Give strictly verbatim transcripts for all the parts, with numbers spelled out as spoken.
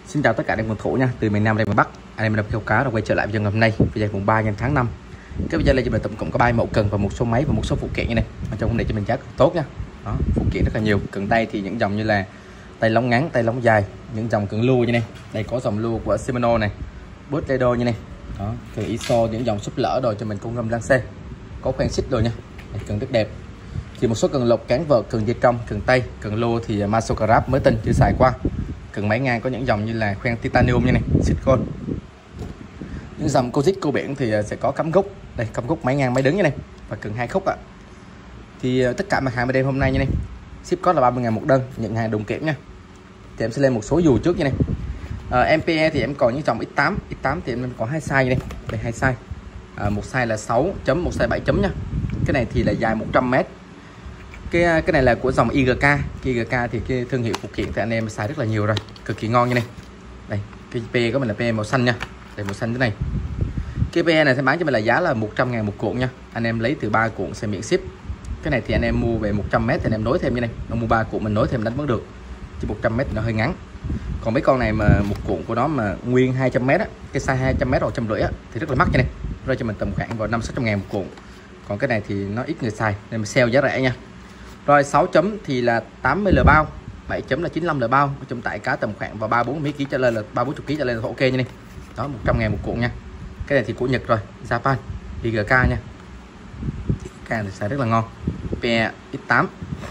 Xin chào tất cả anh em quân thủ nha, từ miền Nam đến miền Bắc. Anh em đang câu cá rồi quay trở lại video ngày hôm nay, video mùng ba tháng năm. Cái video này cho mình tổng cộng có ba mẫu cần và một số máy và một số phụ kiện như này. Ở trong hôm nay cho mình giá tốt nha. Đó, phụ kiện rất là nhiều. Cần tay thì những dòng như là tay lóng ngắn, tay lóng dài, những dòng cần lua như này. Đây có dòng lua của Shimano này, Boost Ledo như này. Đó, cần i ét o những dòng súp lỡ rồi cho mình cung ngâm lăng xe. Có khoen xích rồi nha. Đây, cần rất đẹp. Thì một số cần lộc cán vợt, cần dây cong, cần tay, cần lô thì Masocrap mới tinh chưa xài qua. Cần máy ngang có những dòng như là khoen titanium như này, xịt gold. Những dòng Cozic cô biển thì sẽ có cắm gốc, đây cắm gốc máy ngang máy đứng như này và cần hai khúc ạ. Thì tất cả mặt hàng bên đây hôm nay như này, ship cost là ba mươi ngàn một đơn, nhận hàng đồng kiểm nha. Thì em sẽ lên một số dù trước như này. À, em pê e thì em còn những dòng ích tám, ích tám thì em có hai size như này, đây hai size. À, một size là sáu chấm, một size bảy chấm nha. Cái này thì là dài một trăm mét. Cái cái này là của dòng i giê ca, i giê ca thì cái thương hiệu phụ kiện thì anh em xài rất là nhiều rồi, cực kỳ ngon như này. Đây, cái pê của mình là pê màu xanh nha. Đây màu xanh thế này. Cái pê này sẽ bán cho mình là giá là một trăm ngàn một cuộn nha. Anh em lấy từ ba cuộn sẽ miễn ship. Cái này thì anh em mua về một trăm mét thì anh em nối thêm như này. Nó mua ba cuộn mình nối thêm đánh vẫn được. Chứ một trăm mét nó hơi ngắn. Còn mấy con này mà một cuộn của nó mà nguyên hai trăm mét á, cái size hai trăm mét hoặc một trăm rưỡi á thì rất là mắc như này. Rơi cho mình tầm khoảng vào năm sáu trăm ngàn một cuộn. Còn cái này thì nó ít người xài nên mình sale giá rẻ nha. Rồi sáu chấm thì là tám mươi lờ bao, bảy chấm là chín mươi lăm lờ bao. Trong tại cá tầm khoảng vào ba bốn mươi ký trở lên là ba bốn mươi ký trở lên là ok như này. Đó một trăm ngàn một cuộn nha. Cái này thì của Nhật rồi, Japan, i giê ca nha. Cái này xài rất là ngon. pê ích tám.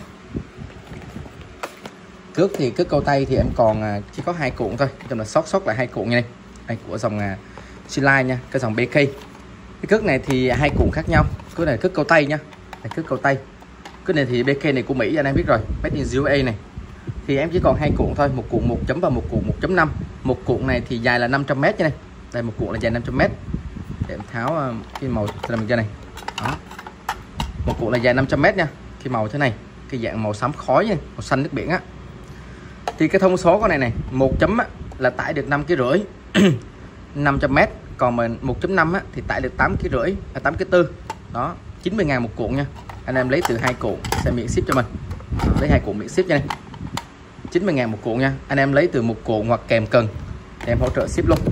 Cước thì cước câu tay thì em còn chỉ có hai cuộn thôi, trong là sót sót lại hai cuộn như này. Đây của dòng Sinline nha, cái dòng bê ca. Cái cước này thì hai cuộn khác nhau. Cước này cước câu tay nha. Đây cước câu tay. Cái này thì bê ca này của Mỹ anh em biết rồi, made in u ét a này. Thì em chỉ còn hai cuộn thôi, một cuộn một chấm và một cuộn một chấm năm. Một cuộn này thì dài là năm trăm mét như này. Đây một cuộn là dài năm trăm mét. Để em tháo cái màu làm cho này. Đó. Một cuộn là dài năm trăm mét nha. Cái màu thế này, cái dạng màu xám khói này, màu xanh nước biển á. Thì cái thông số con này này, một chấm á, là tải được năm ký rưỡi, năm trăm mét, còn mình một chấm năm á thì tải được tám ký rưỡi, là tám ký tư. Đó, chín mươi ngàn một cuộn nha. Anh em lấy từ hai cuộn sẽ miễn ship cho mình. Lấy hai cuộn miễn ship nha này. chín mươi ngàn một cuộn nha. Anh em lấy từ một cuộn hoặc kèm cần thì em hỗ trợ ship luôn.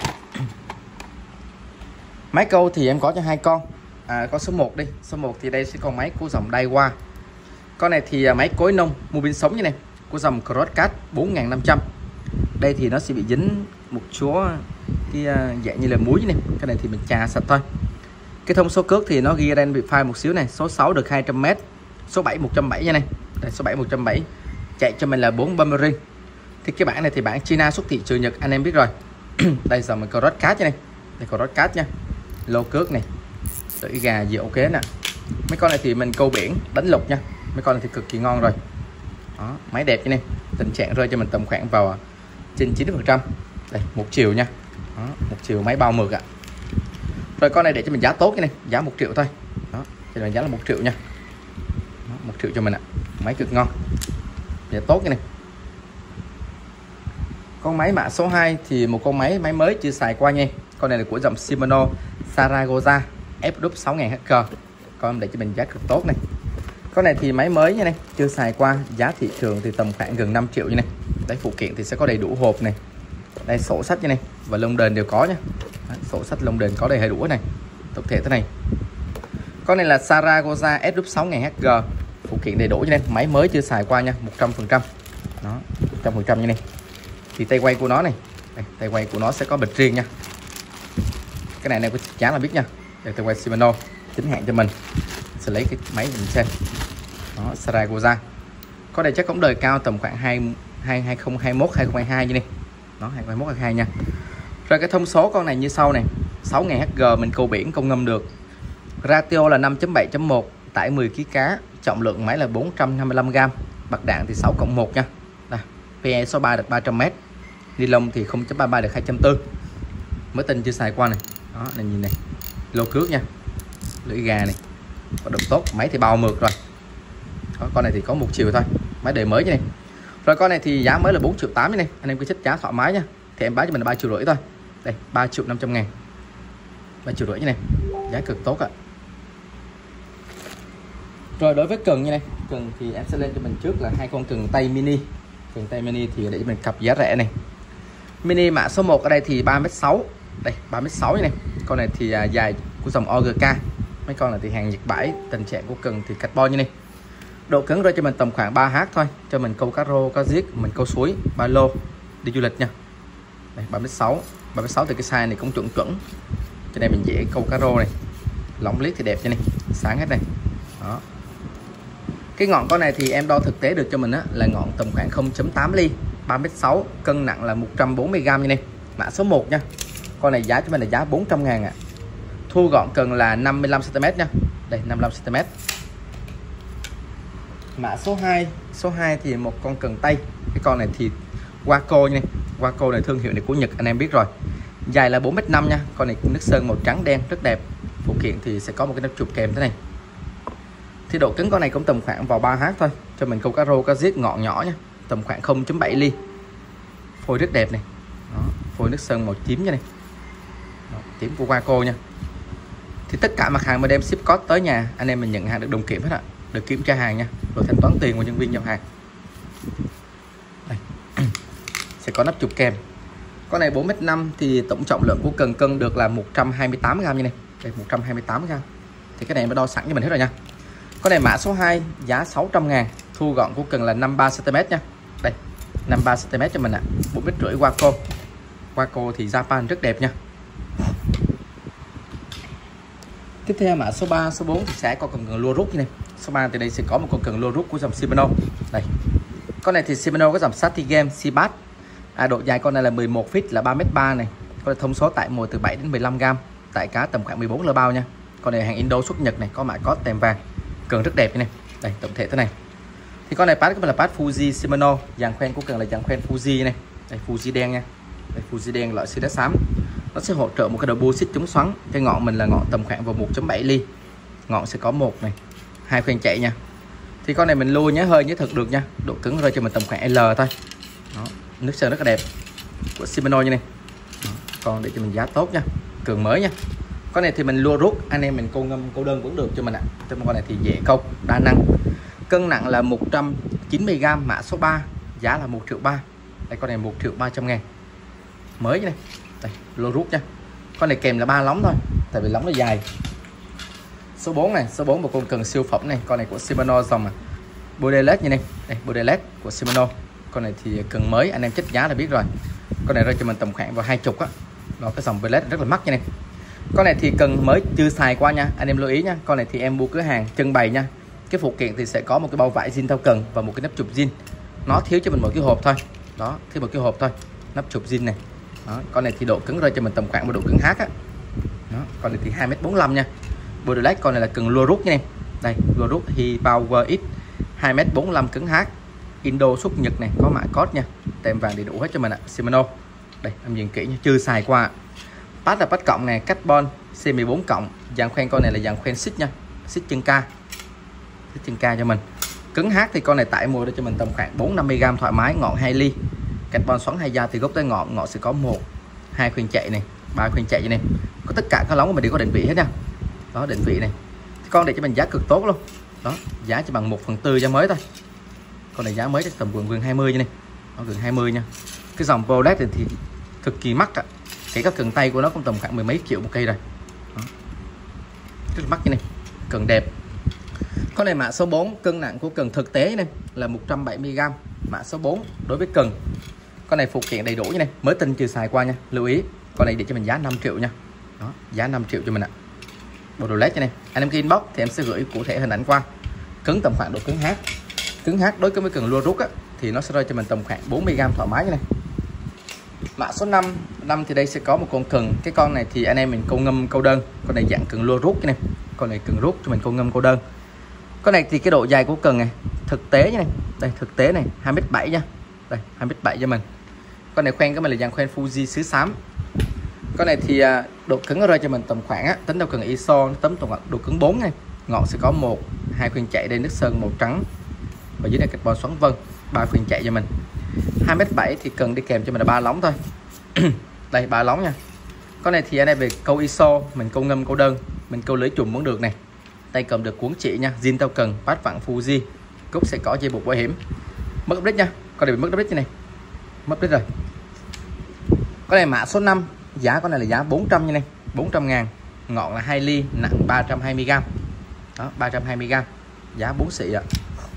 Máy câu thì em có cho hai con. À, có số một đi. Số một thì đây sẽ con máy của dòng Daiwa. Con này thì máy cối nông mua pin sống như này, của dòng Crosscat bốn nghìn năm trăm. Đây thì nó sẽ bị dính một số cái dạng như là muối này. Cái này thì mình chà sạch thôi. Cái thông số cước thì nó ghi ở đây bị file một xíu này, số sáu được hai trăm mét, số bảy một trăm bảy mươi nha này. Đây số bảy một trăm bảy mươi. Chạy cho mình là bốn ba mươi ring. Thì cái bản này thì bản China xuất thị trường Nhật anh em biết rồi. Đây dòng mình Crosscat nha này. Đây Crosscat nha. Lô cước này. Lưỡi gà gì ok nè. Mấy con này thì mình câu biển, đánh lục nha. Mấy con này thì cực kỳ ngon rồi. Đó, máy đẹp như này. Tình trạng rơi cho mình tầm khoảng vào trên chín mươi phần trăm. Đây, một chiều nha. Đó, một chiều máy bao mực ạ. À. Rồi con này để cho mình giá tốt như này, giá một triệu thôi. Đó, cho mình giá là một triệu nha. Đó, một triệu cho mình ạ. À. Máy cực ngon. Giá tốt như này. Con máy mã số hai thì một con máy máy mới chưa xài qua nha. Con này là của dòng Shimano Saragoza F W sáu nghìn H K. Con để cho mình giá cực tốt này. Con này thì máy mới như này, chưa xài qua, giá thị trường thì tầm khoảng gần năm triệu như này. Đấy phụ kiện thì sẽ có đầy đủ hộp này. Đây sổ sách như này và lông đền đều có nha. Đấy, sổ sách lông đền có đầy đủ này. Tổng thể thế này. Con này là Saragoza S W sáu nghìn H G. Phụ kiện đầy đủ như này, máy mới chưa xài qua nha, một trăm phần trăm. Đó, một trăm phần trăm như này. Thì tay quay của nó này, đây, tay quay của nó sẽ có bịch riêng nha. Cái này này có giá là biết nha. Đây tay quay Shimano, chính hãng cho mình. Sẽ lấy cái máy mình xem. Đó, Saragoza. Có đây chắc cũng đời cao tầm khoảng hai hai không hai mốt hai không hai hai như này. Đó, hai không hai mốt hai hai nha. Rồi cái thông số con này như sau này, sáu nghìn H G mình câu biển công ngâm được. Ratio là năm chấm bảy chấm một, tải mười ký cá, trọng lượng máy là bốn trăm năm mươi lăm gam, bạc đạn thì sáu cộng một nha. Đây, pê e số ba được ba trăm mét. Ni lông thì không chấm ba ba được hai trăm tư. Mới tinh chưa xài qua này. Đó, này nhìn này. Lô cước nha. Lưỡi gà này. Có độ tốt, máy thì bao mượt rồi. Đó, con này thì có một chiều thôi, máy đời mới như này. Rồi con này thì giá mới là bốn triệu tám như này, anh em cứ thích giá thoải mái nha. Thì em bán cho mình là ba triệu rưỡi thôi. Đây, ba triệu năm trăm ngàn. ba triệu rưỡi như này. Giá cực tốt ạ. Rồi đối với cần như này, cần thì em sẽ lên cho mình trước là hai con cần tay mini. Cần tay mini thì để cho mình cặp giá rẻ này. Mini mã số một ở đây thì ba mét sáu, đây ba mét sáu này. Con này thì à, dài của dòng o giê ca. Mấy con này thì hàng Nhật bãi, tình trạng của cần thì carbon như này. Độ cứng rơi cho mình tầm khoảng ba hát thôi, cho mình câu cá rô, cá giết, mình câu suối, ba lô đi du lịch nha. Đây ba mét sáu, ba mét sáu thì cái size này cũng chuẩn chuẩn. Cho nên mình dễ câu cá rô này. Lóng liếc thì đẹp như này, sáng hết này. Đó. Cái ngọn con này thì em đo thực tế được cho mình á là ngọn tầm khoảng không chấm tám ly, ba mét sáu, cân nặng là một trăm bốn mươi gam như này. Mã số một nha. Con này giá cho mình là giá bốn trăm ngàn ạ. À. Thu gọn cần là năm mươi lăm xăng ti mét nha. Đây năm mươi lăm xăng ti mét. Mã số hai, số hai thì một con cần tây. Cái con này thì Waco nha. Waco này thương hiệu này của Nhật anh em biết rồi. Dài là bốn mét năm nha. Con này nước sơn màu trắng đen rất đẹp. Phụ kiện thì sẽ có một cái nắp chụp kèm thế này. Thì độ cứng con này cũng tầm khoảng vào ba hát thôi, cho mình câu cá rô, cá giết ngọn nhỏ nha. Tầm khoảng không chấm bảy ly. Phôi rất đẹp này. Đó, phôi nước sơn màu tím như này. Đó, tím của Waco nha. Thì tất cả mặt hàng mà đem ship code tới nhà, anh em mình nhận hàng được đồng kiểm hết ạ. Được kiểm tra hàng nha, rồi thanh toán tiền của nhân viên giao hàng. Đây. Sẽ có nắp chụp kèm. Con này bốn mét năm thì tổng trọng lượng của cần cân được là một trăm hai mươi tám gam như này. Đây một trăm hai mươi tám gam. Thì cái này mới đo sẵn cho mình hết rồi nha. Con này mã số hai giá sáu trăm ngàn, thu gọn của cần là năm mươi ba xăng ti mét nha. Đây, năm mươi ba xăng ti mét cho mình ạ. À. bốn mét rưỡi Waco. Waco thì Japan rất đẹp nha. Tiếp theo mã số ba, số bốn thì sẽ có con cần lua rút như này. Số ba thì đây sẽ có một con cần lua rút của dòng Shimano. Đây. Con này thì Shimano có dòng Satigem Seabass. À, độ dài con này là mười một feet là ba mét ba này. Con này thông số tải mồi từ bảy đến mười lăm gam, tải cá tầm khoảng mười bốn lơ bao nha. Con này hàng Indo xuất Nhật này, có mã code tem vàng. Cần rất đẹp như này. Đây, tổng thể thế này. Thì con này pass là pass Fuji Shimano, dàn khoen của cần là dàn khoen Fuji này. Đây Fuji đen nha. Đây Fuji đen loại xi xám. Nó sẽ hỗ trợ một cái đầu bô xích chống xoắn. Cái ngọn mình là ngọn tầm khoảng vào một chấm bảy ly. Ngọn sẽ có một này, hai khoen chạy nha. Thì con này mình lua nhớ hơi nhớ thực được nha. Độ cứng rơi cho mình tầm khoảng L thôi. Đó, nước sơn rất là đẹp của Shimano như này. Đó, còn để cho mình giá tốt nha, cường mới nha. Con này thì mình lua rút, anh em mình câu ngâm câu đơn vẫn được cho mình ạ. À. Con này thì dễ câu, đa năng. Cân nặng là một trăm chín mươi gam, mã số ba, giá là một triệu ba. Đây con này một triệu ba trăm ngàn. Mới như này. Đây, lua rút nha. Con này kèm là ba lóng thôi, tại vì lóng nó dài. Số bốn này, số bốn một con cần siêu phẩm này, con này của Shimano dòng à. Borderless như này. Đây, Borderless của Shimano. Con này thì cần mới, anh em check giá là biết rồi. Con này rơi cho mình tầm khoảng vào hai chục á. Đó, cái dòng Borderless rất là mắc như này. Con này thì cần mới chưa xài qua nha, anh em lưu ý nha. Con này thì em mua cửa hàng trưng bày nha. Cái phụ kiện thì sẽ có một cái bao vải zin theo cần và một cái nắp chụp zin. Nó thiếu cho mình một cái hộp thôi. Đó, thiếu một cái hộp thôi. Nắp chụp zin này. Đó, con này thì độ cứng rơi cho mình tầm khoảng một độ cứng H á. Đó, con này thì hai mét bốn mươi lăm nha. Borderless con này là cần lua rút nha em. Đây, lua rút Hi Power X hai mét bốn mươi lăm cứng H. Indo xuất Nhật này, có mã code nha. Tem vàng đầy đủ hết cho mình ạ. À. Shimano. Đây, em nhìn kỹ nha, chưa xài qua. Pass là pass cộng này, carbon C mười bốn cộng, dàn khoen con này là dàn khoen xích nha, xích chân ca, xích chân ca cho mình. Cứng H thì con này tải mua cho mình tầm khoảng bốn năm mươi gam thoải mái, ngọn hai ly. Carbon xoắn hai da thì gốc tới ngọn, ngọn sẽ có một, hai khoen chạy này, ba khoen chạy như này. Có tất cả các lóng của mình đều có định vị hết nha. Đó, định vị này. Con để cho mình giá cực tốt luôn. Đó, giá chỉ bằng một phần tư giá mới thôi. Con này giá mới chắc tầm gần gần hai mươi như này. Nó gần hai mươi nha. Cái dòng Prolet thì, thì cực kỳ mắc ạ. Kể các cần tay của nó cũng tầm khoảng mười mấy triệu một cây rồi. Đó. Rất là mắc như này. Cần đẹp. Con này mã số bốn, cân nặng của cần thực tế này là một trăm bảy mươi gam. Mã số bốn đối với cần. Con này phụ kiện đầy đủ như này, mới tinh chưa xài qua nha. Lưu ý, con này để cho mình giá năm triệu nha. Đó, giá năm triệu cho mình ạ. Borderless như này. Anh em khi inbox thì em sẽ gửi cụ thể hình ảnh qua. Cứng tầm khoảng độ cứng H. Cứng H đối với cần lua rút á thì nó sẽ rơi cho mình tầm khoảng bốn mươi gam thoải mái như này. Mã số năm, năm thì đây sẽ có một con cần. Cái con này thì anh em mình câu ngâm câu đơn. Con này dạng cần lua rút như này. Con này cần rút cho mình câu ngâm câu đơn. Con này thì cái độ dài của cần này thực tế như này. Đây thực tế này hai mét bảy nha. Đây hai mét bảy cho mình. Con này khoen của mình là dàn khoen Fuji xứ xám. Con này thì độ cứng nó rơi cho mình tầm khoảng á, tính đâu cần i ét o nó tấm tổng độ cứng bốn này. Ngọn sẽ có một, hai khoen chạy đây nước sơn màu trắng. Và dưới này carbon xoắn vân, ba khoen chạy cho mình. hai mét bảy thì cần đi kèm cho mình là ba lóng thôi. Đây ba lóng nha. Con này thì anh em về câu i ét o, mình câu ngâm câu đơn, mình câu lưới chùm vẫn được này. Tay cầm được cuốn chỉ nha, zin tao cần, pass vặn Fuji. Cúc sẽ có dây buộc bảo hiểm. Mất update nha. Con này bị mất update như này. Mất update rồi. Con này mã số năm, giá con này là giá bốn trăm như này, bốn trăm ngàn. Ngọn là hai ly, nặng ba trăm hai mươi gam. Đó, ba trăm hai mươi gam. Giá bốn xị ạ.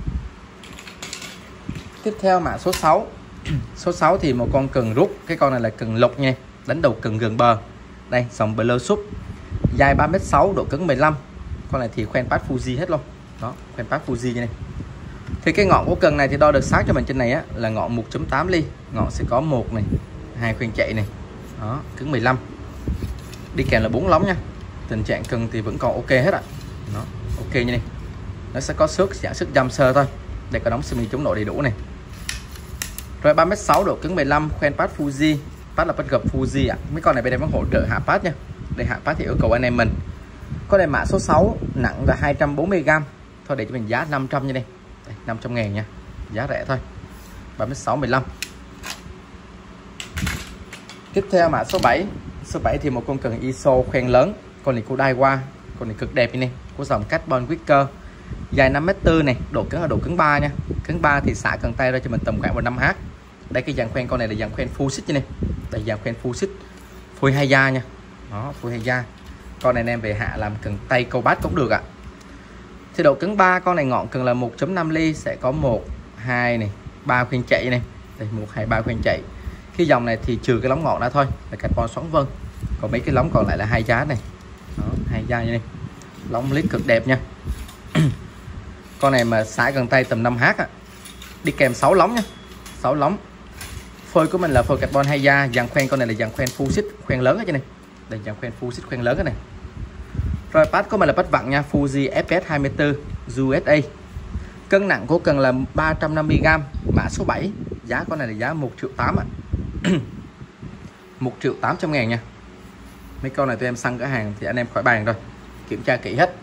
Tiếp theo mã số sáu. Số sáu thì một con cần rút. Cái con này là cần lục nha, đánh đầu cần gần bờ. Đây, dòng Blue Sub. Dài ba mét sáu, độ cứng mười lăm. Con này thì khoen pad Fuji hết luôn. Đó, khoen pad Fuji như này. Thì cái ngọn của cần này thì đo được sát cho mình trên này á là ngọn một chấm tám ly. Ngọn sẽ có một này, hai khoen chạy này. Đó, cứng mười lăm. Đi kèm là bốn lóng nha. Tình trạng cần thì vẫn còn ok hết ạ. Đó, ok như này. Nó sẽ có xước giảm sức jump sơ thôi. Đây có đóng semi chống nổ đầy đủ này. Rồi ba mét sáu, độ cứng mười lăm, khoen pad Fuji. Pad là pad gập Fuji ạ. Mấy con này bên em vẫn hỗ trợ hạ pad nha. Đây hạ pad thì yêu cầu anh em mình. Con này mã số sáu, nặng là hai trăm bốn mươi gam. Thôi để cho mình giá năm trăm như này. Đây, năm trăm ngàn nha. Giá rẻ thôi. ba mét sáu mười lăm. Tiếp theo mã số bảy. Số bảy thì một con cần i ét o khoen lớn. Con này của Daiwa. Con này cực đẹp như này. Của dòng Carbon Wicker. Dài năm mét bốn này. Độ cứng là độ cứng ba nha. Cứng ba thì xả cần tay ra cho mình tầm khoảng một năm hát. Đây cái dàn khoen con này là dàn khoen full xích như này. Đây dàn khoen full xích. Phôi hai da nha. Đó, phôi hai da. Con này em về hạ làm cần tay câu bát cũng được ạ. Thì độ cứng ba, con này ngọn cần là một chấm năm ly, sẽ có một, hai này, ba khoen chạy này. Đây một, hai, ba khoen chạy. Cái dòng này thì trừ cái lóng ngọn ra thôi là carbon xoắn vân. Còn mấy cái lóng còn lại là hai giá này. Đó, hai da như này. Lóng lít cực đẹp nha. Con này mà xả gần tay tầm năm hát á. Đi kèm sáu lóng nha. sáu lóng. Phôi của mình là phôi carbon hai da, dàn khoen con này là dàn khoen full xích, khoen lớn ở trên này. Đây dàn khoen full xích khoen lớn cái này. Rồi pad của mình là pad vặn nha, Fuji ép ét hai mươi tư u ét a. Cân nặng của cần là ba trăm năm mươi gam, mã số bảy. Giá con này là giá một triệu tám ạ. một triệu tám trăm ngàn nha. Mấy con này tụi em săn cửa hàng thì anh em khỏi bàn rồi. Kiểm tra kỹ hết.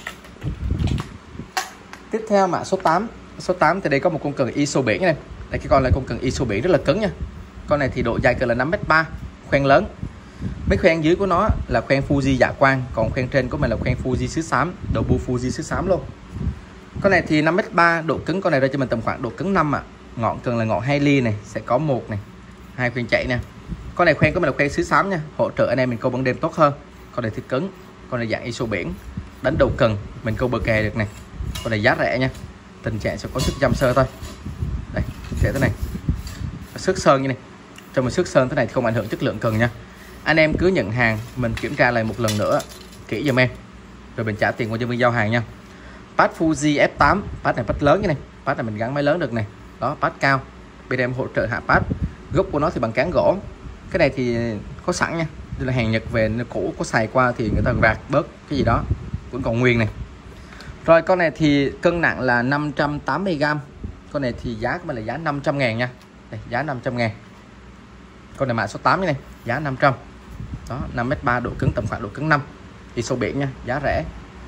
Tiếp theo mã số tám. Số tám thì đây có một con cần i ét o biển này. Đây cái con là con cần i ét o biển rất là cứng nha. Con này thì độ dài cần là năm mét ba, khoen lớn. Mấy khoen dưới của nó là khoen Fuji dạ quang, còn khoen trên của mình là khoen Fuji xứ xám, đầu bu Fuji xứ xám luôn. Con này thì năm mét ba, độ cứng con này ra cho mình tầm khoảng độ cứng năm ạ. À. Ngọn cần là ngọn hai ly này, sẽ có một này, hai khoen chạy nè. Con này khoen của mình là khoen xứ xám nha, hỗ trợ anh em mình câu ban đêm tốt hơn. Con này thì cứng, con này dạng i ét o biển, đánh đầu cần mình câu bờ kè được này. Con này giá rẻ nha, tình trạng sẽ có sức jump sơ thôi. Đây, sẽ thế này, sức sơn như này. Cho mình sức sơn thế này thì không ảnh hưởng chất lượng cần nha. Anh em cứ nhận hàng mình kiểm tra lại một lần nữa kỹ giùm em, rồi mình trả tiền qua cho bên giao hàng nha. Pad Fuji ép tám, pad này pad lớn như này, pad này mình gắn máy lớn được này. Đó, pad cao, bên em hỗ trợ hạ pad. Gốc của nó thì bằng cán gỗ, cái này thì có sẵn nha, đây là hàng Nhật về nó cũ, có xài qua thì người ta rạc bớt cái gì đó, vẫn còn nguyên này. Rồi con này thì cân nặng là năm trăm tám mươi gam. Con này thì giá của mình là giá năm trăm ngàn nha. Đây, giá năm trăm ngàn. Con này mã số tám như này, giá năm trăm. Đó, năm mét ba, độ cứng tầm khoảng độ cứng năm. Thì số biển nha, giá rẻ.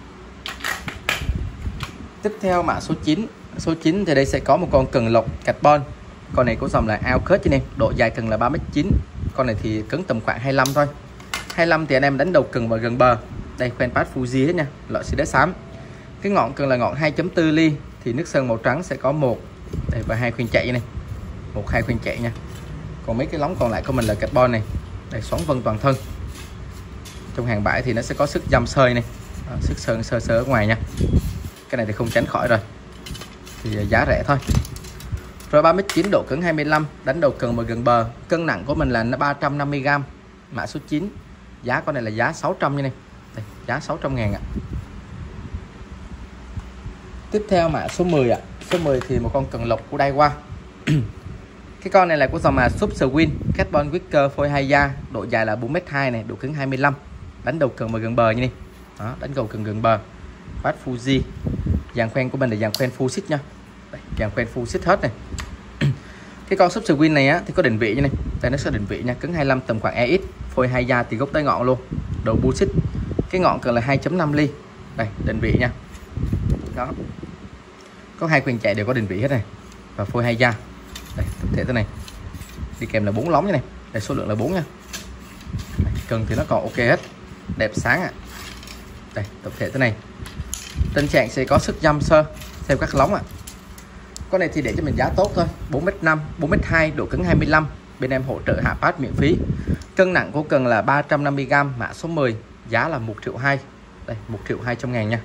Tiếp theo mã số chín. Số chín thì đây sẽ có một con cần lộc carbon. Con này có dòng là Outcut này, độ dài cần là ba mét chín. Con này thì cứng tầm khoảng hai mươi lăm thôi. hai mươi lăm thì anh em đánh đầu cần vào gần bờ. Đây khoen pad Fuji hết nha, loại xì đế xám. Cái ngọn cần là ngọn hai chấm bốn ly, thì nước sơn màu trắng sẽ có một đây và hai khoen chạy này. Một hai khoen chạy nha. Còn mấy cái lóng còn lại của mình là carbon này. Đây xoắn vân toàn thân. Trong hàng bãi thì nó sẽ có sức jump sơi này. Đó, sức sơn sơ sơ ở ngoài nha. Cái này thì không tránh khỏi rồi. Thì giá rẻ thôi. Rồi ba mét chín, độ cứng hai mươi lăm, đánh đầu cần và gần bờ. Cân nặng của mình là ba trăm năm mươi gam, mã số chín. Giá con này là giá sáu trăm như này. Đây, giá sáu trăm ngàn ạ. Tiếp theo mã số mười ạ. Số mười thì một con cần lộc của Daiwa. Cái con này là của dòng mà Super Win Carbon Wicker phôi hai da, độ dài là bốn mét hai này, độ cứng hai mươi lăm. Đánh đầu cần và gần bờ như này. Đó, đánh đầu cần gần bờ. Pad Fuji. Dàn khoen của mình là dàn khoen full xích nha. Đây, dàn khoen full xích hết này. Cái con Super Win này á thì có định vị như này. Đây nó sẽ định vị nha, cứng hai mươi lăm tầm khoảng e ích, phôi hai da thì gốc tới ngọn luôn. Đầu bu xích. Cái ngọn cần là hai chấm năm ly. Đây, định vị nha. Đó. Có hai khoen chạy đều có định vị hết này. Và phôi hai da. Đây, tập thể thế này. Đi kèm là bốn lóng như này. Đây, số lượng là bốn nha. Đây, cần thì nó còn ok hết. Đẹp sáng ạ. À. Đây, tập thể thế này. Tình trạng sẽ có sức jump sơ theo các lóng ạ. À. Con này thì để cho mình giá tốt thôi, bốn mét năm, bốn mét hai, độ cứng hai mươi lăm, bên em hỗ trợ hạ pass miễn phí. Cân nặng của cần là ba trăm năm mươi gam, mã số mười, giá là một triệu hai. Đây, một triệu hai trăm ngàn nha.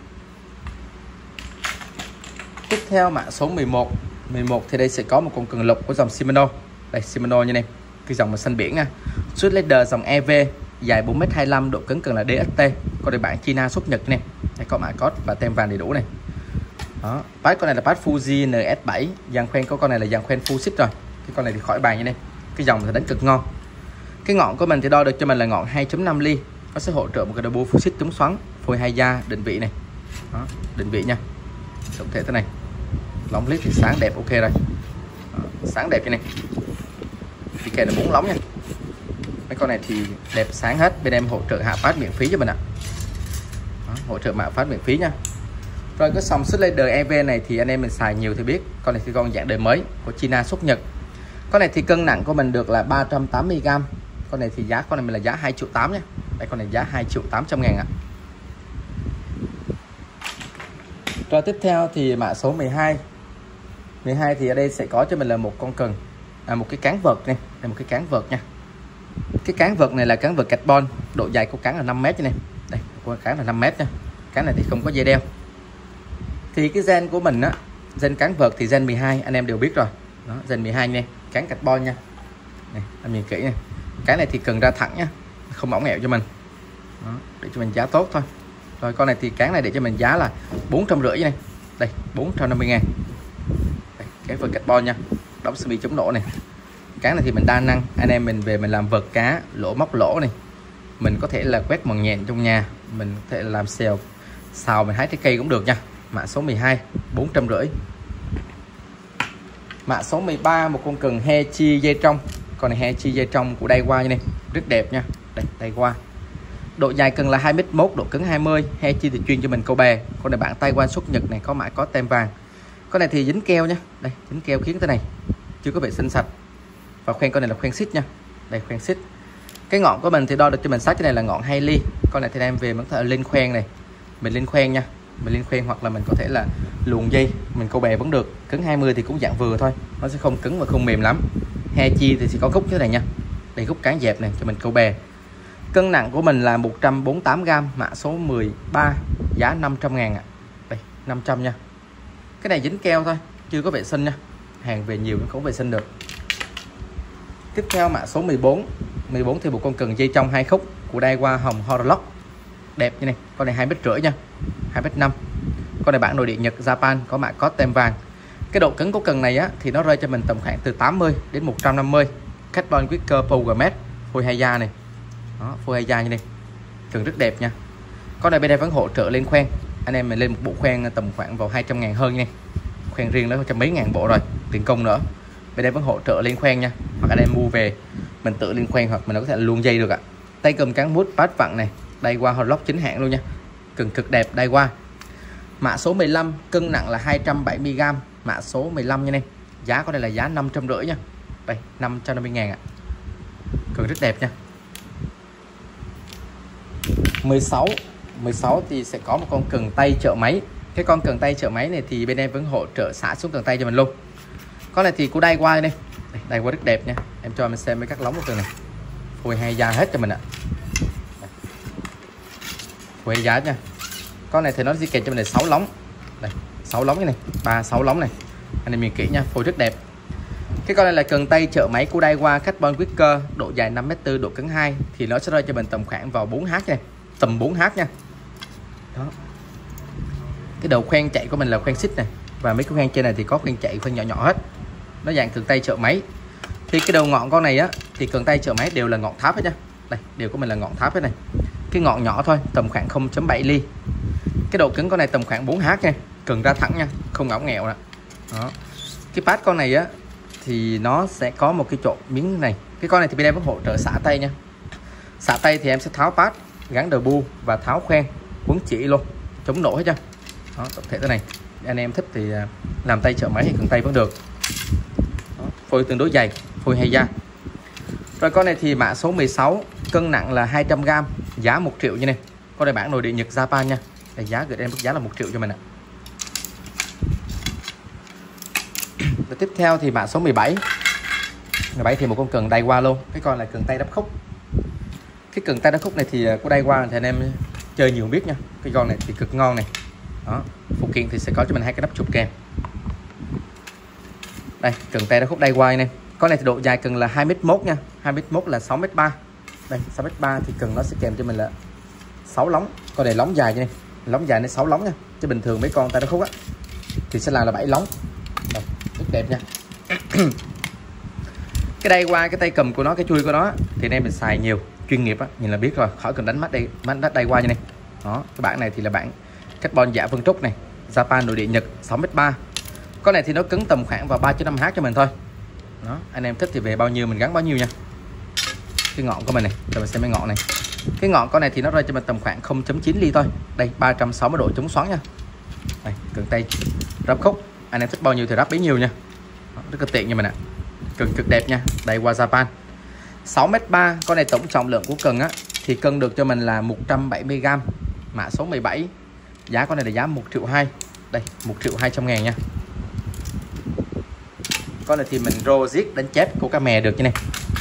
Tiếp theo mã số mười một. mười một thì đây sẽ có một con cần lục của dòng Shimano. Đây, Shimano như này, cái dòng mà xanh biển nha. Suit leader dòng e vê, dài bốn mét hai mươi lăm, độ cứng cần là đê ét tê, có đề bản China xuất Nhật này. Đây, có mã code và tem vàng đầy đủ này. Đó, pass con này là pass Fuji en ét bảy, dàn khoen của con này là dàn khoen full xích rồi. Cái con này thì khỏi bàn như này. Cái dòng thì đánh cực ngon. Cái ngọn của mình thì đo được cho mình là ngọn hai chấm năm ly. Nó sẽ hỗ trợ một cái double full xích chống xoắn, phôi hai da, định vị này. Đó, định vị nha. Tổng thể thế này. Lóng lít thì sáng đẹp ok rồi. Đó, sáng đẹp như này. Đi kèm là bốn lóng nha. Mấy con này thì đẹp sáng hết. Bên em hỗ trợ hạ phát miễn phí cho mình ạ. Đó, hỗ trợ hạ phát miễn phí nha. Rồi cái dòng Slider e vê này thì anh em mình xài nhiều thì biết. Con này thì con dạng đời mới của China xuất Nhật. Con này thì cân nặng của mình được là ba trăm tám mươi gam. Con này thì giá con này mình là giá hai triệu tám nha. Đây, con này giá hai triệu tám trăm ngàn ạ. Rồi tiếp theo thì mã số mười hai. mười hai thì ở đây sẽ có cho mình là một con cần, à, một cái cán vợt này, đây một cái cán vợt nha. Cái cán vợt này là cán vợt carbon, độ dài của cán là năm mét như này. Đây, của cán là năm mét nha. Cán này thì không có dây đeo. Thì cái gen của mình á, gen cán vợt thì gen mười hai anh em đều biết rồi. Đó, gen mười hai nha, cán carbon nha. Này, em nhìn kỹ này. Cái này thì cần ra thẳng nhá, không mỏng nghẹo cho mình. Đó, để cho mình giá tốt thôi. Rồi con này thì cán này để cho mình giá là bốn trăm rưỡi này. Đây, bốn trăm năm mươi ngàn. Đây, cán vợt carbon nha. Đóng semi chống nổ này. Cán này thì mình đa năng, anh em mình về mình làm vợt cá, lỗ móc lỗ này. Mình có thể là quét mòn nhện trong nhà, mình có thể là làm xèo, xào mình hái trái cây cũng được nha. Mã số mười hai, bốn trăm rưỡi. Mã số mười ba, một con cần Hechi dây trong. Con này Hechi dây trong của Daiwa như này, rất đẹp nha. Đây, Daiwa. Độ dài cần là hai mét một, độ cứng hai mươi. Hechi thì chuyên cho mình câu bè. Con này bản Taiwan xuất Nhật này, có mã có tem vàng. Con này thì dính keo nha. Đây, dính keo khiến thế này, chưa có vệ sinh sạch. Và khoen con này là khoen xích nha. Đây, khoen xích. Cái ngọn của mình thì đo được cho mình sát cái này là ngọn hai ly. Con này thì đem về mình có thể lên khoen này, mình lên khoen nha, mình lên khoen, hoặc là mình có thể là luồn dây mình câu bè vẫn được. Cứng hai mươi thì cũng dạng vừa thôi, nó sẽ không cứng và không mềm lắm. Hechi thì sẽ có gốc như thế này nha. Đây, gốc cán dẹp này cho mình câu bè. Cân nặng của mình là một trăm bốn mươi tám gam, mã số mười ba, giá năm trăm ngàn ạ. Đây, năm trăm nha. Cái này dính keo thôi, chưa có vệ sinh nha. Hàng về nhiều cũng không vệ sinh được. Tiếp theo mã số mười bốn. mười bốn thì một con cần dây trong hai khúc của Daiwa hồng Horlock. Đẹp như này, con này hai mét rưỡi nha, hai mét năm. Con này bản nội địa Nhật Japan, có mã có tem vàng. Cái độ cứng của cần này á thì nó rơi cho mình tầm khoảng từ tám mươi đến một trăm năm mươi. Carbon Wicker Powermet, phôi hai da này. Đó, phôi hai da như này. Cần rất đẹp nha. Con này bên đây vẫn hỗ trợ lên khoen. Anh em mình lên một bộ khoen tầm khoảng vào hai trăm ngàn hơn nha. Khoen riêng nó trăm mấy ngàn bộ rồi, tiền công nữa. Bên đây vẫn hỗ trợ lên khoen nha. Hoặc anh em mua về mình tự lên khoen, hoặc mình có thể luồn dây được ạ. Tay cầm cán mút pass vặn này, Daiwa Horlock chính hãng luôn nha. Cần cực đẹp Daiwa. Mã số mười lăm, cân nặng là hai trăm bảy mươi gam, mã số mười lăm như này. Giá của đây là giá năm trăm rưỡi nha. Đây, năm trăm năm mươi ngàn ạ. Cần rất đẹp nha. mười sáu, mười sáu thì sẽ có một con cần tay trợ máy. Cái con cần tay trợ máy này thì bên em vẫn hỗ trợ xả xuống cần tay cho mình luôn. Con này thì của Daiwa đây. Daiwa rất đẹp nha. Em cho mình xem mấy các lóng của từ này. Phôi hai da hết cho mình ạ. Phôi hai da nha. Con này thì nó sẽ kèm cho mình là sáu lóng. Đây, sáu lóng như này, ba sáu lóng này. Anh em nhìn kỹ nha, phôi rất đẹp. Cái con này là cần tay trợ máy của Daiwa Carbon Wicker, độ dài năm mét tư, độ cứng hai, thì nó sẽ rơi cho mình tầm khoảng vào bốn H nha, tầm bốn H nha. Đó. Cái đầu khoen chạy của mình là khoen xích này, và mấy cái khoen trên này thì có khoen chạy, khoen nhỏ nhỏ hết. Nó dạng cần tay trợ máy. Thì cái đầu ngọn con này á thì cần tay trợ máy đều là ngọn tháp hết nha. Đây, đều của mình là ngọn tháp hết này. Cái ngọn nhỏ thôi, tầm khoảng không chấm bảy ly. Cái độ cứng con này tầm khoảng bốn H nha, cần ra thẳng nha, không ngõng nghèo nè. Đó. Cái pad con này á thì nó sẽ có một cái chỗ miếng này. Cái con này thì bên em có hỗ trợ xả tay nha. Xả tay thì em sẽ tháo pad, gắn đầu bu và tháo khoen, quấn chỉ luôn, chống nổ hết nha. Đó, tổng thể thế này. Anh em thích thì làm tay trợ máy hay cần tay vẫn được. Đó, phôi tương đối dày, phôi hay da. Rồi con này thì mã số mười sáu, cân nặng là hai trăm gam, giá một triệu như này. Con này bản nội địa Nhật Japan nha. Đây, giá gửi em mức giá là một triệu cho mình ạ. Và tiếp theo thì mã số mười bảy. bảy thì một con cần đay qua luôn. Cái con là cần tay đắp khúc. Cái cần tay đắp khúc này thì có đay qua thì anh em chơi nhiều biết nha. Cái con này thì cực ngon này. Đó, phụ kiện thì sẽ có cho mình hai cái nắp chụp kèm. Đây, cần tay đắp khúc đay qua này. Con này thì độ dài cần là hai mét mốt nha. hai mét mốt là sáu mét ba. Đây, sáu mét ba thì cần nó sẽ kèm cho mình là sáu lóng. Con này lóng dài như này. Lóng dài đến sáu lóng nha. Chứ bình thường mấy con tay đắp khúc á thì sẽ là là bảy lóng. Đây, rất đẹp nha. Cái đây qua cái tay cầm của nó, cái chui của nó thì anh em mình xài nhiều chuyên nghiệp á, nhìn là biết rồi, khỏi cần đánh mắt đây mắt đất đây qua như này. Đó, cái bản này thì là bản carbon giả vân trúc này, Japan nội địa Nhật, sáu mét ba. Con này thì nó cứng tầm khoảng vào ba chấm năm H cho mình thôi. Đó, anh em thích thì về bao nhiêu mình gắn bao nhiêu nha. Cái ngọn của mình này, cho mình xem cái ngọn này. Cái ngọn con này thì nó rơi cho mình tầm khoảng không chấm chín ly thôi. Đây, ba trăm sáu mươi độ chống xoắn nha. Đây, cần tay ráp khúc, anh em thích bao nhiêu thì ráp bấy nhiêu nha. Đó, rất là tiện như mình ạ. Cần cực đẹp nha. Đây qua Japan. sáu mét ba, con này tổng trọng lượng của cần á thì cân được cho mình là một trăm bảy mươi gam, mã số mười bảy. Giá con này là giá một triệu hai. Đây, một triệu hai trăm ngàn nha. Con này thì mình rô giết đánh chết của cá mè được như này.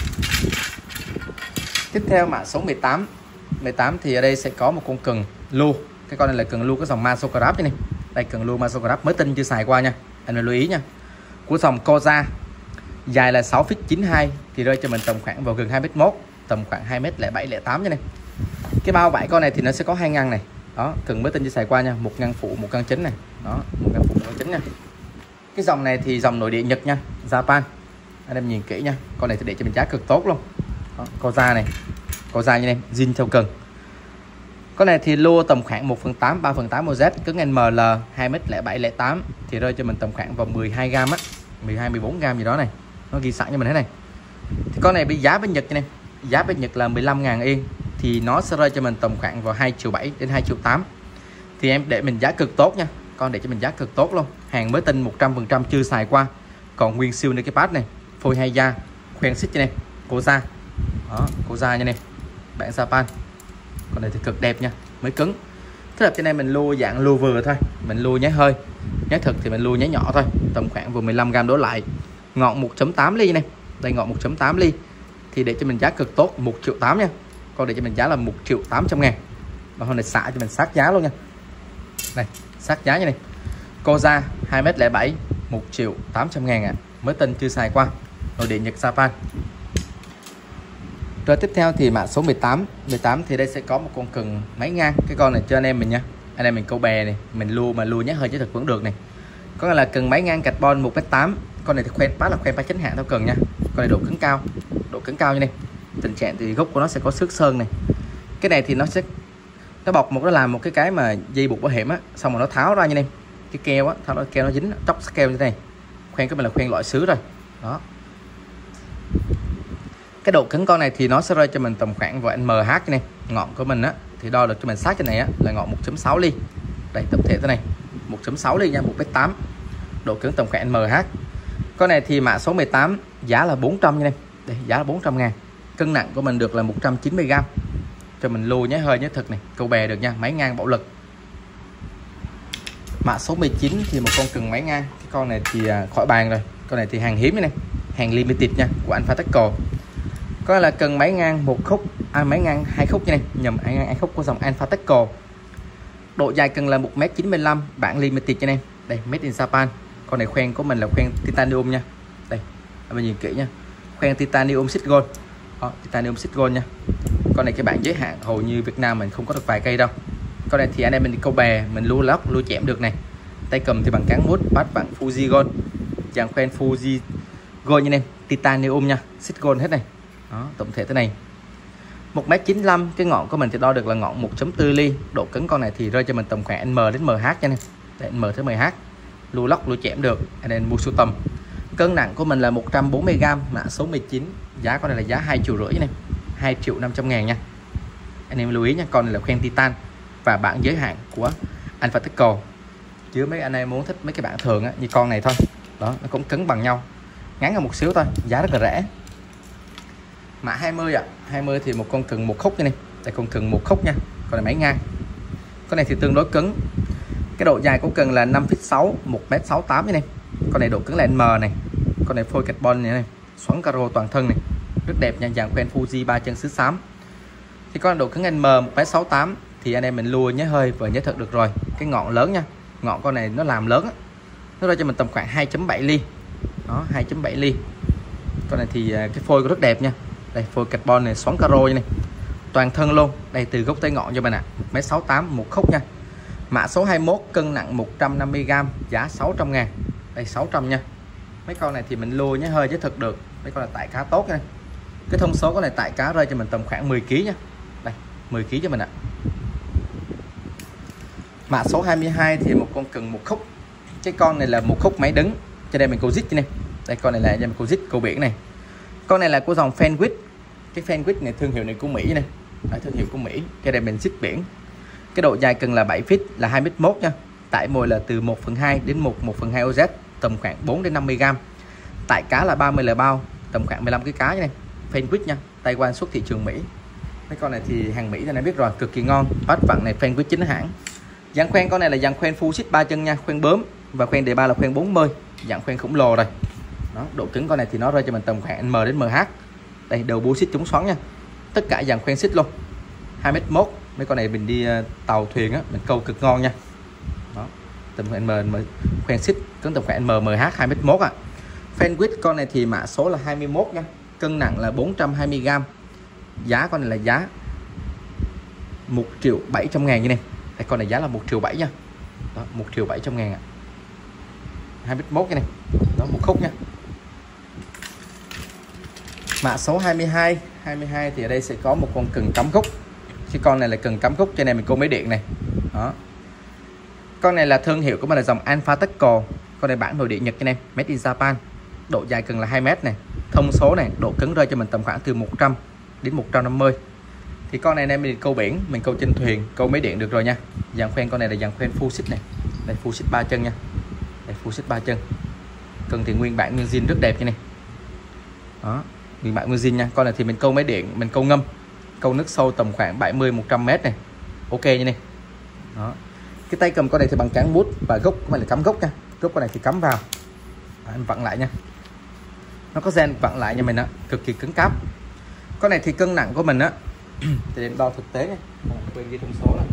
Tiếp theo mã số mười tám. mười tám thì ở đây sẽ có một con cần lu. Cái con này là cần lu có dòng Masocrap như này. Đây, cần lu Masocrap mới tinh chưa xài qua nha. Anh phải lưu ý nha. Của dòng Koza. Dài là sáu phít chín mươi hai thì rơi cho mình tầm khoảng vào gần hai mét mốt, tầm khoảng hai mét lẻ bảy lẻ tám như này. Cái bao vải con này thì nó sẽ có hai ngăn này. Đó, cần mới tinh chưa xài qua nha, một ngăn phụ, một ngăn chính này. Đó, một ngăn phụ, một ngăn chính nha. Cái dòng này thì dòng nội địa Nhật nha, Japan. Anh em nhìn kỹ nha. Con này thì để cho mình giá cực tốt luôn. Đó, Koza này. Koza như này, zin theo cần. Con này thì lua tầm khoảng một phần tám, ba phần tám mô Z, cứng en em lờ hai mét lẻ bảy lẻ tám thì rơi cho mình tầm khoảng vào mười hai gam á, mười hai mười bốn gam gì đó này. Nó ghi sẵn cho mình thế này. Thì con này bị giá bên Nhật này, giá bên Nhật là mười lăm ngàn yên thì nó sẽ rơi cho mình tầm khoảng vào hai triệu bảy đến hai triệu tám. Thì em để mình giá cực tốt nha. Con để cho mình giá cực tốt luôn. Hàng mới tinh một trăm phần trăm chưa xài qua. Còn nguyên siêu này cái pad này, phôi hay da, khoen xích như này, Koza. Đó, Koza như này. Bản Japan. Con này thì cực đẹp nha, mới cứng. Thế là trên đây mình lưu dạng lưu vừa thôi, mình lưu nhé hơi. Nhé thực thì mình lưu nhé nhỏ thôi, tầm khoảng vừa mười lăm gam đổ lại. Ngọn một chấm tám ly này. Đây ngọn một chấm tám ly thì để cho mình giá cực tốt một triệu tám nha. Còn để cho mình giá là một triệu tám trăm ngàn. Và hôm nay xả cho mình sát giá luôn nha. Này, sát giá như này. Koza hai mét lẻ bảy, một triệu tám trăm ngàn ạ. À. Mới tinh chưa xài qua. Nội địa Nhật Japan. Rồi tiếp theo thì mã số mười tám. mười tám thì đây sẽ có một con cần máy ngang. Cái con này cho anh em mình nha. Anh em mình câu bè này, mình lưu mà lưu nhé hơi chứ thật vẫn được này. Có là cần máy ngang carbon một mét tám. Con này thì khoen bát là khoen ba chánh hạng theo cần nha. Con này độ cứng cao, độ cứng cao như này. Tình trạng thì gốc của nó sẽ có xước sơn này. Cái này thì nó sẽ nó bọc một nó làm một cái cái mà dây buộc bảo hiểm á, xong rồi nó tháo ra như này. Cái keo á, tháo ra keo nó dính, tróc keo như thế này. Khoen của mình là khoen loại sứ rồi. Đó. Cái độ cứng con này thì nó sẽ rơi cho mình tầm khoảng vào en em hát như này. Ngọn của mình á thì đo được cho mình sát trên này á là ngọn một chấm sáu ly. Đây tập thể thế này, một chấm sáu ly nha, một mét tám. Độ cứng tầm khoảng en em hát. Con này thì mã số mười tám giá là bốn trăm như này. Đây, giá là bốn trăm ngàn. Cân nặng của mình được là một trăm chín mươi gam. Cho mình lưu nhé hơi nhé thực này, câu bè được nha, máy ngang bạo lực. Mã số mười chín thì một con cần máy ngang. Cái con này thì khỏi bàn rồi. Con này thì hàng hiếm như này, hàng limited nha, của Alpha Techco. Có là cần máy ngang một khúc, à, máy ngang hai khúc như này, nhầm máy ngang hai khúc của dòng Alpha Techco. Độ dài cần là một mét chín mươi lăm, bản limited cho anh em. Đây, made in Japan. Con này khoen của mình là khoen titanium nha. Đây, các bạn nhìn kỹ nha. Khoen titanium xích gold. Đó, titanium xích gold nha. Con này cái bản giới hạn hầu như Việt Nam mình không có được vài cây đâu. Con này thì anh em mình đi câu bè, mình lưu lóc, lưu chém được này. Tay cầm thì bằng cán mút, bát bằng Fuji gold. Dàn khoen Fuji gold như này, titanium nha, xích gold hết này. Đó, tổng thể thế này. một mét chín mươi lăm, cái ngọn của mình thì đo được là ngọn một chấm bốn ly. Độ cứng con này thì rơi cho mình tầm khoảng en em đến em hát nha này. Đây, en em tới em hát. Lưu lóc, lưu chém được, anh em mua sưu tầm. Cân nặng của mình là một trăm bốn mươi gam, mã số mười chín. Giá con này là giá hai triệu rưỡi này, hai triệu năm trăm ngàn nha. Anh em lưu ý nha, con này là khoen titan và bản giới hạn của Alpha Techco. Chứ mấy anh em muốn thích mấy cái bản thường á, như con này thôi. Đó, nó cũng cứng bằng nhau. Ngắn hơn một xíu thôi, giá rất là rẻ. Mã hai mươi ạ. À. hai mươi thì một con cần một khúc như này. Đây con cần một khúc nha. Con này máy ngang. Con này thì tương đối cứng. Cái độ dài của cần là năm phít sáu, một mét sáu mươi tám như này. Con này độ cứng là en em này. Con này phôi carbon như này. xoắn caro toàn thân này, rất đẹp nha, dàn khoen Fuji ba chân sứ xám. Thì con độ cứng M một mét sáu tám thì anh em mình lùa nhớ hơi và nhớ thật được rồi. Cái ngọn lớn nha, ngọn con này nó làm lớn á, nó ra cho mình tầm khoảng hai chấm bảy ly. Đó, hai chấm bảy ly. Con này thì cái phôi rất đẹp nha. Đây, phôi carbon này xoắn caro như này. Toàn thân luôn. Đây, từ gốc tới ngọn cho mình ạ. À. một mét sáu tám, một khúc nha. Mã số hai mốt, cân nặng một trăm năm mươi gam, giá sáu trăm ngàn. Đây, sáu trăm nha. Mấy con này thì mình lùa nhớ hơi chứ thực được. Mấy con là tại cá tốt nha. Cái thông số con này tại cá rơi cho mình tầm khoảng mười ki lô gam nha. Đây, mười ki lô gam cho mình ạ. À. Mã số hai mươi hai thì một con cần một khúc. Cái con này là một khúc máy đứng. Cho đây mình câu dít này. Đây, con này là mình câu dít câu biển này. Con này là của dòng Fenwick. Cái Fenwick này thương hiệu này của Mỹ này. Đấy, thương hiệu của Mỹ. Cái đây mình dít biển. Cái độ dài cần là bảy feet, là hai mét mốt nha. Tải mồi là từ một phần hai đến một phần hai oz, tầm khoảng bốn đến năm mươi gam. Tải cá là ba mươi lờ bao, tầm khoảng mười lăm cái cá này. Fenwick nha, Taiwan xuất thị trường Mỹ. Mấy con này thì hàng Mỹ cho nên biết rồi, cực kỳ ngon. Bát vặn này Fenwick chính hãng. Dàn khoen con này là dàn khoen full sit ba chân nha, khoen bướm và khoen đề ba là khoen bốn mươi, dạng khoen khổng lồ rồi. Đó, độ cứng con này thì nó rơi cho mình tầm khoảng M đến em hát. Đây, đầu bua xít chống xoắn nha. Tất cả dàn khoen xít luôn. hai mét mốt. Mấy con này mình đi uh, tàu thuyền á, mình câu cực ngon nha. Đó, tầm khoảng M, M khoen xít cứng tầm khoảng M em hát hai mét mốt à. Fenwick con này thì mã số là hai mươi mốt nha. Cân nặng là bốn trăm hai mươi gam. Giá con này là giá một triệu bảy trăm ngàn như này. Đây, con này giá là một triệu bảy nha. Đó, một triệu bảy trăm ngàn ạ. À. hai mét mốt cái này. Đó, một khúc nha. Mã số hai mươi hai, hai mươi hai thì ở đây sẽ có một con cần cắm gốc. Cái con này là cần cắm gốc cho nên mình câu máy điện này. Đó. Con này là thương hiệu của mình là dòng Alpha Tackle. Con này bản nội địa Nhật cho em, made in Japan. Độ dài cần là hai mét này. Thông số này, độ cứng rơi cho mình tầm khoảng từ một trăm đến một trăm năm mươi. Thì con này em mình câu biển, mình câu trên thuyền, câu máy điện được rồi nha. Dàn khoen con này là dàn khoen full sit này. Đây, full sit ba chân nha. Đây, full sit ba chân. Cần thì nguyên bản nguyên zin rất đẹp như này. Đó, nguyên bản nguyên zin nha. Con này thì mình câu máy điện, mình câu ngâm, câu nước sâu tầm khoảng bảy mươi một trăm mét này. Ok như này. Đó. Cái tay cầm con này thì bằng cán bút và gốc của mình là cắm gốc nha. Gốc con này thì cắm vào. Đó, em vặn lại nha. Nó có gen vặn lại cho mình á, cực kỳ cứng cáp. Con này thì cân nặng của mình á thì đo thực tế nha. Quên ghi thông số là.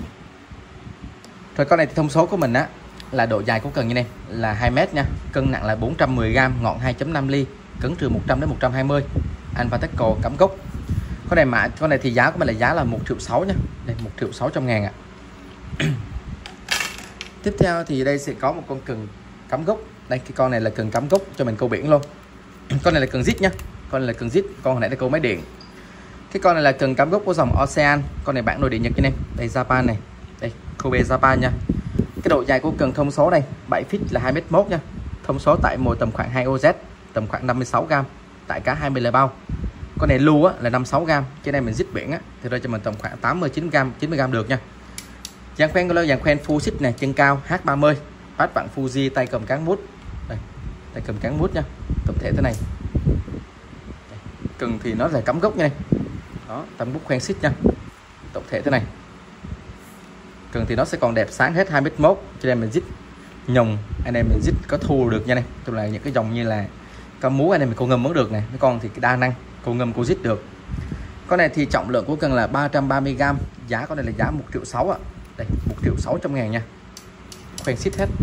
Rồi con này thì thông số của mình á là độ dài của cần như này là hai mét nha. Cân nặng là bốn trăm mười gam, ngọn hai chấm năm ly, cứng từ một trăm đến một trăm hai mươi. Alpha Tackle cắm gốc. Con này mã con này thì giá của mình là giá là một triệu sáu nha. Đây, một triệu sáu trăm ngàn ạ. À. Tiếp theo thì đây sẽ có một con cần cắm gốc. Đây, cái con này là cần cắm gốc cho mình câu biển luôn. Con này là cần zit nha. Con này là cần zit, con hồi nãy là câu máy điện. Cái con này là cần cắm gốc của dòng Ocean. Con này bản nội địa Nhật như này. Đây, Japan này. Đây, Kobe Japan nha. Cái độ dài của cần thông số này bảy feet là hai mét mốt nha. Thông số tại mồi tầm khoảng hai oz, tầm khoảng năm mươi sáu gam. Tại cá hai mươi lờ bao. Con này lưu á là năm mươi sáu gam, trên đây mình zit biển á thì rơi cho mình tầm khoảng tám mươi chín gam, chín mươi gam được nha. Dàn khoen có dàn khoen full sit này, chân cao H ba mươi, bát vặn Fuji, tay cầm cán bút. Đây, tay cầm cán bút nha. Tổng thể thế này. Đây, cần thì nó là cắm gốc như này. Đó, tấm bút khoen sit nha. Tổng thể thế này. Cần thì nó sẽ còn đẹp sáng hết hai mét mốt, cho nên mình zit nhồng, anh em mình zit có thu được nha này. Tức là những cái dòng như là cá mú anh em mình câu ngâm vẫn được này, mấy con thì đa năng câu ngâm câu zit được. Con này thì trọng lượng của cần là ba trăm ba mươi gam, giá con này là giá một triệu sáu ạ. Đây, một triệu sáu trăm ngàn nha. Khoen xít hết.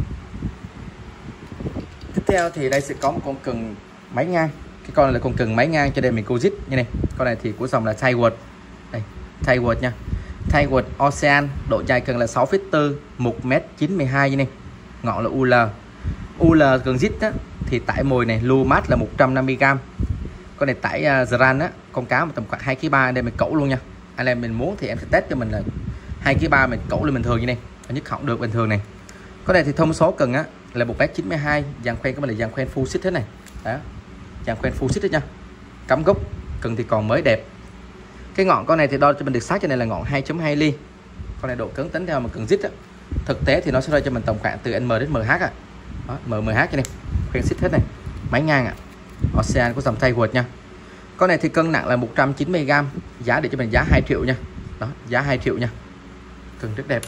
Tiếp theo thì đây sẽ có một con cần máy ngang. Cái con này là con cần máy ngang cho đây mình câu zit như này. Con này thì của dòng là Taiwan. Đây, Taiwan nha. Taiwan Ocean, độ dài cần là sáu phẩy bốn, một mét chín mươi hai như này. Ngọn là u lờ. u lờ cần zit á thì tải mồi này lưu mát là một trăm năm mươi gam. Con này tải uh, Zran á, con cá mà tầm khoảng hai ki lô gam đây mình cẩu luôn nha. Anh em mình muốn thì em sẽ test cho mình là hai ki lô gam mình cẩu lên bình thường như này, nhất hỏng được bình thường này. Con này thì thông số cần á là một mét chín mươi hai, dàn khoen của mình là dàn khoen full sit thế này. Đó. Dàn khoen full sit đấy nha. Cắm gốc, cần thì còn mới đẹp. Cái ngọn con này thì đo cho mình được sát cho này là ngọn hai chấm hai ly. Con này độ cứng tính theo mà cần zit á. Thực tế thì nó sẽ rơi cho mình tầm khoảng từ M đến em hát à. Đó, M em hát cho này. Khoen sit hết này. Máy ngang ạ. À. Ocean của dòng Taiwan nha. Con này thì cân nặng là một trăm chín mươi gam, giá để cho mình giá hai triệu nha. Đó, giá hai triệu nha. Cần rất đẹp.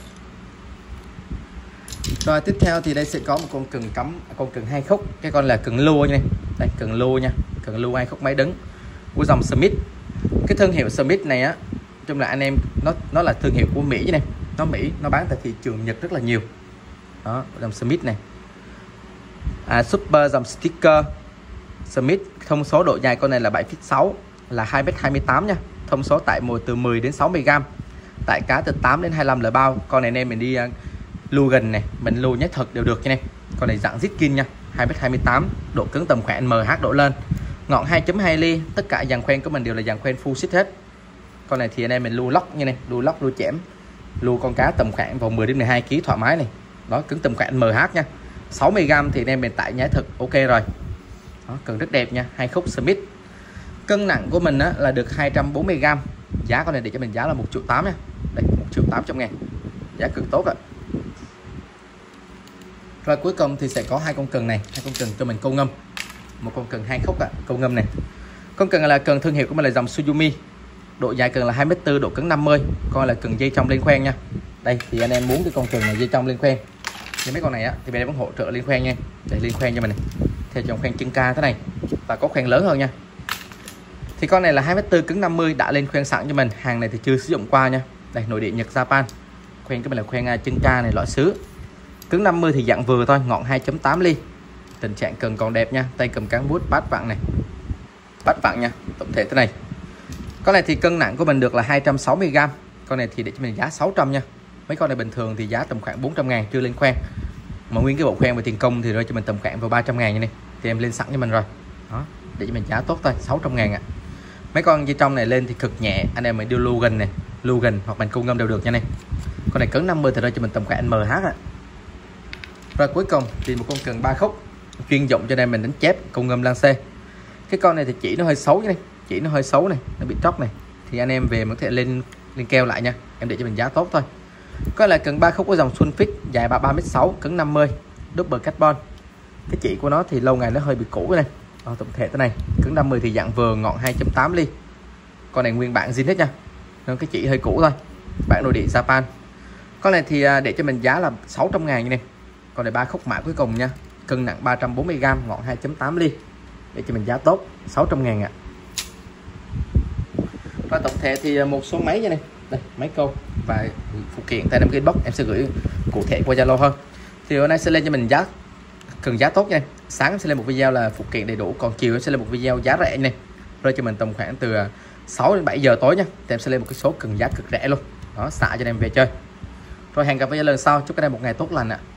Rồi tiếp theo thì đây sẽ có một con cần cắm, con cần hai khúc, cái con là cần lua như này. Đây cần lưu nha, cần lưu hai khúc máy đứng của dòng Smith. Cái thương hiệu Smith này á, chung là anh em nó nó là thương hiệu của Mỹ này, nó Mỹ, nó bán tại thị trường Nhật rất là nhiều. Đó, dòng Smith này. À, Super dòng sticker Smith, thông số độ dài con này là bảy phẩy sáu, là hai mét hai mươi tám nha. Thông số tại mùa từ mười đến sáu mươi gam. Tại cá từ tám đến hai mươi lăm là bao. Con này anh em mình đi uh, lưu gần này, mình lưu nhét thật đều được nha em. Con này dạng Zitkin nha, hai mét hai mươi tám, độ cứng tầm khoảng em hát độ lên. Ngọn hai chấm hai ly, tất cả dàn khoen của mình đều là dàn khoen full sit hết. Con này thì anh em mình lưu lóc như này, lưu lóc lưu chẻm, lưu con cá tầm khoảng vào mười đến mười hai ki lô gam thoải mái này. Đó, cứng tầm khoảng em hát nha. sáu mươi gam thì anh em mình tải nhái thực ok rồi. Đó, cần rất đẹp nha, hai khúc Smith. Cân nặng của mình á, là được hai trăm bốn mươi gam. Giá con này để cho mình giá là một triệu tám nha. Đây, một triệu tám trăm ngàn. Giá cực tốt ạ. Rồi cuối cùng thì sẽ có hai con cần này, hai con cần cho mình câu ngâm. Một con cần hai khúc ạ, câu ngâm này. Con cần là cần thương hiệu của mình là dòng Suzumi. Độ dài cần là hai mét tư, độ cứng năm mươi. Con là cần dây trong lên khoen nha. Đây thì anh em muốn cái con cần này dây trong lên khoen. Như mấy con này á thì bên em vẫn hỗ trợ lên khoen nha. Để lên khoen cho mình này. Theo trong khoen chân ca thế này. Và có khoen lớn hơn nha. Thì con này là hai mét tư cứng năm mươi, đã lên khoen sẵn cho mình. Hàng này thì chưa sử dụng qua nha. Đây, nội địa Nhật Japan. Khoen cái mình là khoen chân ca này, loại sứ. Cứng năm mươi thì dạng vừa thôi, ngọn hai chấm tám ly. Tình trạng cần còn đẹp nha, tay cầm cán bút, bát vặn này. Bát vặn nha, tổng thể thế này. Con này thì cân nặng của mình được là hai trăm sáu mươi gam. Con này thì để cho mình giá sáu trăm nha. Mấy con này bình thường thì giá tầm khoảng bốn trăm ngàn chưa lên khoen. Mà nguyên cái bộ khoen về tiền công thì rơi cho mình tầm khoảng vào ba trăm ngàn như này. Thì em lên sẵn cho mình rồi. Đó, để cho mình giá tốt thôi, sáu trăm ngàn ạ. À. Mấy con dây trong này lên thì cực nhẹ, anh em mình đưa lưu gần này, lưu gần hoặc mình câu ngâm đều được nha này. Con này cứng năm mươi thì rơi cho mình tầm khoảng em hát ạ. À. Rồi cuối cùng thì một con cần ba khúc chuyên dụng cho nên mình đánh chép câu ngâm lan xê. Cái con này thì chỉ nó hơi xấu như này, chỉ nó hơi xấu này, nó bị tróc này. Thì anh em về mình có thể lên lên keo lại nha. Em để cho mình giá tốt thôi. Có là cần ba khúc của dòng Sunfix, dài ba mét sáu, cứng năm mươi, double carbon. Cái chỉ của nó thì lâu ngày nó hơi bị cũ này. Đó, tổng thể thế này, cứng năm mươi thì dạng vừa, ngọn hai chấm tám ly. Con này nguyên bản zin hết nha. Nên cái chỉ hơi cũ thôi. Bản nội địa Japan. Con này thì để cho mình giá là sáu trăm ngàn như này. Còn này ba khúc mã cuối cùng nha. Cân nặng ba trăm bốn mươi gam, ngọn hai chấm tám ly. Để cho mình giá tốt, sáu trăm ngàn ạ. À. Và tổng thể thì một số máy như này. Đây, máy câu và phụ kiện tại năm cái inbox em sẽ gửi cụ thể qua Zalo hơn. Thì hôm nay sẽ lên cho mình giá cần giá tốt nha. Sáng em sẽ lên một video là phụ kiện đầy đủ, còn chiều em sẽ lên một video giá rẻ này. Rồi cho mình tầm khoảng từ sáu đến bảy giờ tối nha. Thì em sẽ lên một cái số cần giá cực rẻ luôn. Đó, xả cho em về chơi. Rồi hẹn gặp lại lần sau, chúc các em một ngày tốt lành ạ.